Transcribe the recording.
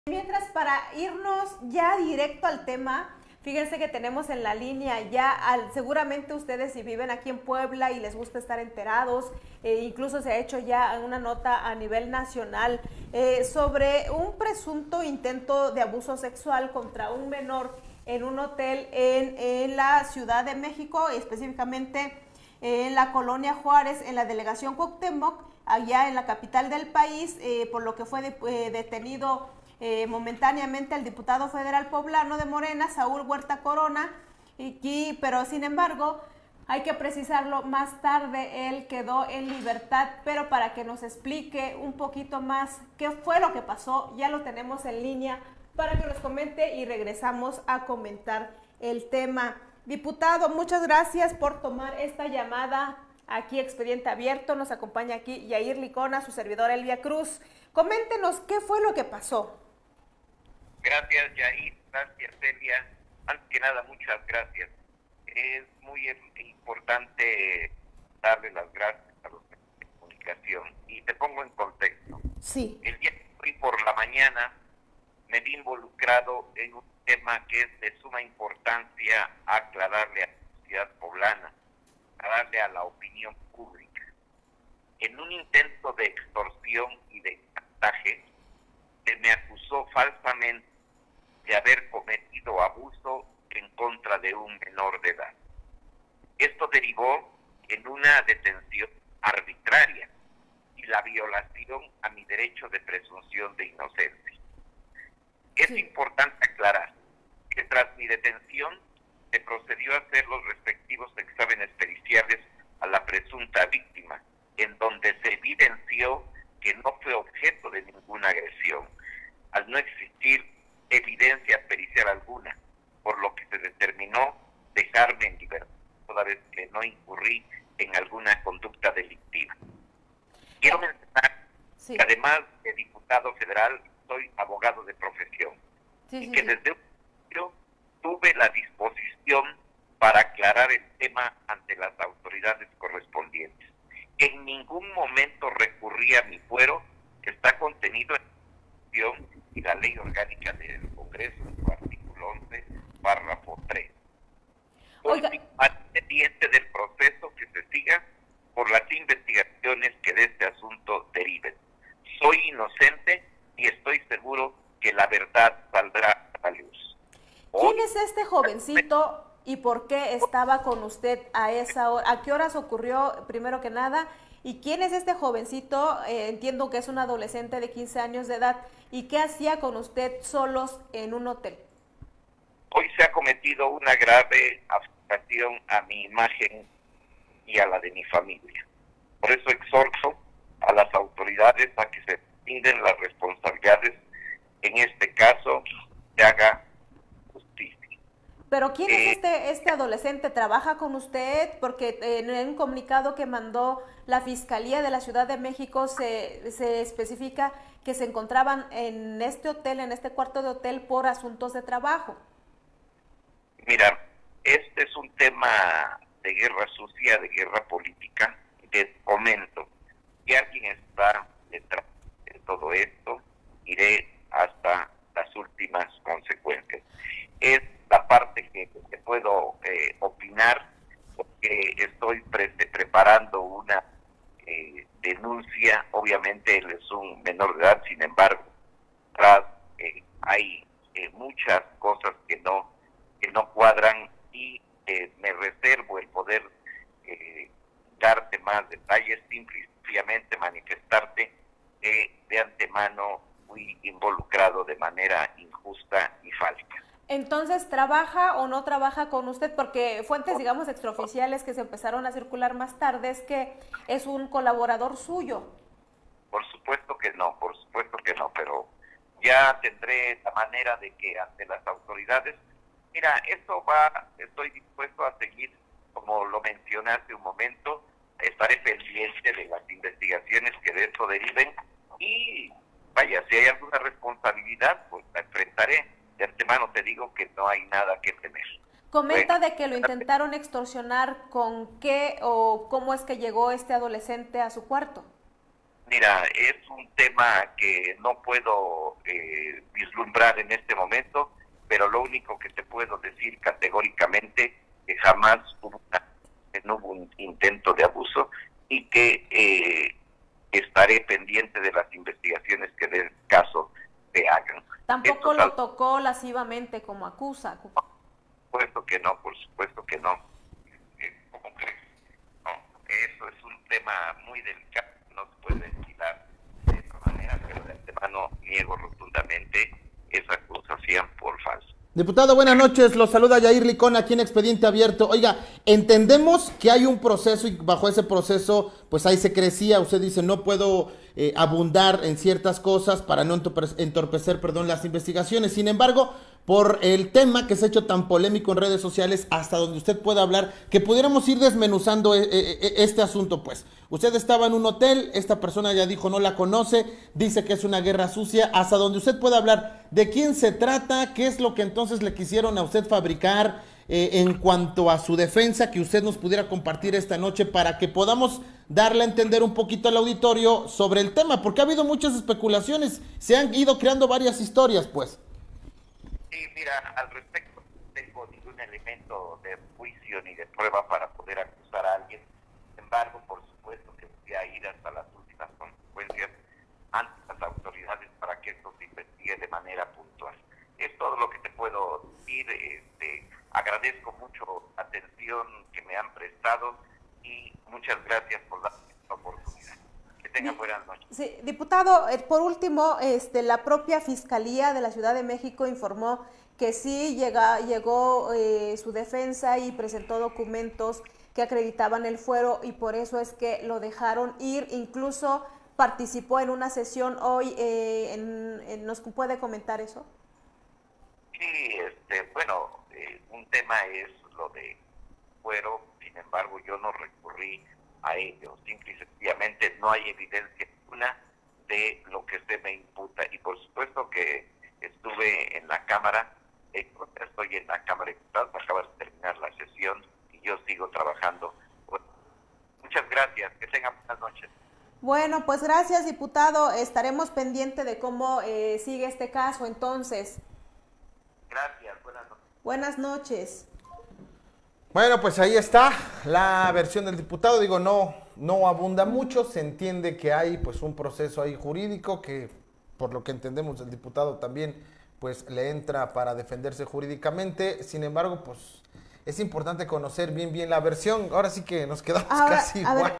Mientras, para irnos ya directo al tema, fíjense que tenemos en la línea ya, seguramente ustedes si viven aquí en Puebla y les gusta estar enterados, incluso se ha hecho ya una nota a nivel nacional sobre un presunto intento de abuso sexual contra un menor en un hotel en la Ciudad de México, específicamente en la colonia Juárez, en la delegación Cuauhtémoc, allá en la capital del país, por lo que fue detenido momentáneamente el diputado federal poblano de Morena, Saúl Huerta Corona, pero sin embargo, hay que precisarlo, más tarde él quedó en libertad, pero para que nos explique un poquito más qué fue lo que pasó, ya lo tenemos en línea para que nos comente y regresamos a comentar el tema. Diputado, muchas gracias por tomar esta llamada. Aquí Expediente Abierto, nos acompaña aquí Yair Licona, su servidora Elvia Cruz. Coméntenos qué fue lo que pasó. Gracias, Yair. Gracias, Celia. Antes que nada, muchas gracias. Es muy importante darle las gracias a los medios de comunicación. Y te pongo en contexto. Sí. El día de hoy por la mañana me vi involucrado en un tema que es de suma importancia aclararle a la sociedad poblana, aclararle a la opinión pública. En un intento de extorsión y de chantaje, se me acusó falsamente de haber cometido abuso en contra de un menor de edad. Esto derivó en una detención arbitraria y la violación a mi derecho de presunción de inocencia. Es importante aclarar que tras mi detención se procedió a hacer los respectivos exámenes periciales a la presunta víctima, en donde se evidenció que no fue objeto de ninguna agresión, al no existir evidencia pericial alguna, por lo que se determinó dejarme en libertad, toda vez que no incurrí en alguna conducta delictiva. Quiero mencionar que además de diputado federal, soy abogado de profesión, y que desde un principio tuve la disposición para aclarar el tema ante las autoridades correspondientes. En ningún momento recurrí a mi fuero, que está contenido en y la ley orgánica del Congreso, en su artículo 11, párrafo 3. Soy pendiente del proceso que se siga por las investigaciones que de este asunto deriven. Soy inocente y estoy seguro que la verdad saldrá a la luz. ¿Quién es este jovencito y por qué estaba con usted a esa hora? ¿A qué horas ocurrió, primero que nada? ¿Y quién es este jovencito? Entiendo que es un adolescente de 15 años de edad. ¿Y qué hacía con usted solos en un hotel? Hoy se ha cometido una grave afectación a mi imagen y a la de mi familia. Por eso exhorto a las autoridades a que se brinden las responsabilidades. En este caso, se haga justicia. ¿Pero quién es este adolescente? ¿Trabaja con usted? Porque en un comunicado que mandó la Fiscalía de la Ciudad de México se especifica que se encontraban en este hotel, en este cuarto de hotel, por asuntos de trabajo. Mira, este es un tema de guerra sucia, de guerra política. Te comento, si alguien está detrás de todo esto, iré hasta las últimas consecuencias. Es la parte que puedo opinar, porque estoy preparando una denuncia. Obviamente él es un menor de edad, sin embargo, hay muchas cosas que no cuadran, y me reservo el poder darte más detalles, simplemente manifestarte que de antemano fui involucrado de manera injusta y falsa. Entonces, ¿trabaja o no trabaja con usted? Porque fuentes, digamos, extraoficiales que se empezaron a circular más tarde es que es un colaborador suyo. Por supuesto que no, pero ya tendré la manera de que ante las autoridades, mira, estoy dispuesto a seguir, como lo mencioné hace un momento, estaré pendiente de las investigaciones que de esto deriven, y vaya, si hay alguna responsabilidad, pues la enfrentaré. De antemano te digo que no hay nada que temer. Comenta de que lo intentaron extorsionar. ¿Con qué o cómo es que llegó este adolescente a su cuarto? Mira, es un tema que no puedo vislumbrar en este momento, pero lo único que te puedo decir categóricamente que jamás no hubo un intento de abuso y que estaré pendiente de las investigaciones que del caso se hagan. Tampoco lo tocó lascivamente como acusa. Por supuesto que no, por supuesto que no. ¿Cómo crees? No, eso es un tema muy delicado, no se puede ventilar de esa manera, pero de antemano niego rotundamente esa acusación por falso. Diputado, buenas noches, lo saluda Yair Licón aquí en Expediente Abierto. Oiga, entendemos que hay un proceso y bajo ese proceso, pues ahí se crecía, usted dice, no puedo abundar en ciertas cosas para no entorpecer, las investigaciones. Sin embargo, por el tema que se ha hecho tan polémico en redes sociales, hasta donde usted pueda hablar, que pudiéramos ir desmenuzando este asunto, pues. Usted estaba en un hotel, esta persona ya dijo no la conoce, dice que es una guerra sucia, hasta donde usted pueda hablar de quién se trata, qué es lo que entonces le quisieron a usted fabricar en cuanto a su defensa, que usted nos pudiera compartir esta noche para que podamos darle a entender un poquito al auditorio sobre el tema, porque ha habido muchas especulaciones, se han ido creando varias historias, pues. Sí, mira, al respecto no tengo ningún elemento de juicio ni de prueba para poder acusar a alguien. Sin embargo, por supuesto que voy a ir hasta las últimas consecuencias ante las autoridades para que esto se investigue de manera puntual. Es todo lo que te puedo decir. Agradezco mucho la atención que me han prestado y muchas gracias por darme esta oportunidad. Que tengan buenas noches. Sí, diputado, por último, la propia Fiscalía de la Ciudad de México informó que sí llegó su defensa y presentó documentos que acreditaban el fuero y por eso es que lo dejaron ir, incluso participó en una sesión hoy, ¿nos puede comentar eso? Sí, bueno, un tema es lo de fuero, sin embargo yo no recurrí a ello, simple y sencillamente no hay evidencia alguna de lo que se me imputa y por supuesto que estuve en la Cámara, estoy en la Cámara de Diputados, acaba de terminar la sesión y yo sigo trabajando. Bueno, muchas gracias, que tengan buenas noches. Bueno, pues gracias, diputado, estaremos pendientes de cómo sigue este caso entonces. Gracias, buenas noches. Buenas noches. Bueno, pues ahí está la versión del diputado, digo, no abunda mucho, se entiende que hay pues un proceso ahí jurídico que por lo que entendemos el diputado también pues le entra para defenderse jurídicamente, sin embargo pues es importante conocer bien la versión, ahora sí que nos quedamos casi igual.